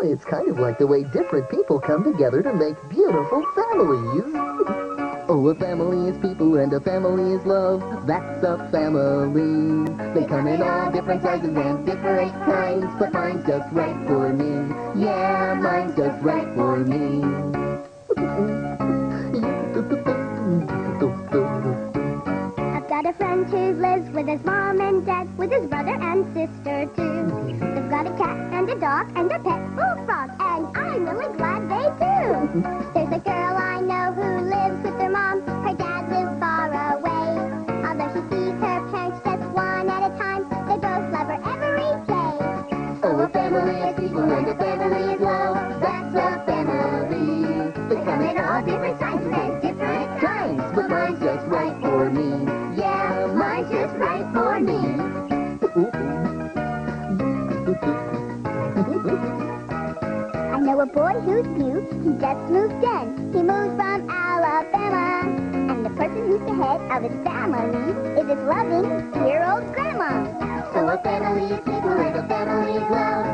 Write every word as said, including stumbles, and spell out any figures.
it's kind of like the way different people come together to make beautiful families. Oh, a family is people and a family is love. That's a family. They come in all different sizes and different kinds, but mine's just right for me. Yeah, mine's just right for me. I've got a friend who lives with his mom and dad, with his brother and sister too. They've got a cat and a dog and a pet bullfrog, and I'm really glad they do. There's a girl I know who lives with her mom. Her dad lives far away. Although she sees her parents just one at a time, they both love her every day. Oh, a family is people and a family is love. That's a family. They come in all different sizes and different kinds, but mine's just right for me. Yeah, mine's just right for me. I know a boy who's new. He just moved in. He moved from Alabama. And the person who's the head of his family is his loving, dear old grandma. So a family is people and a family is love.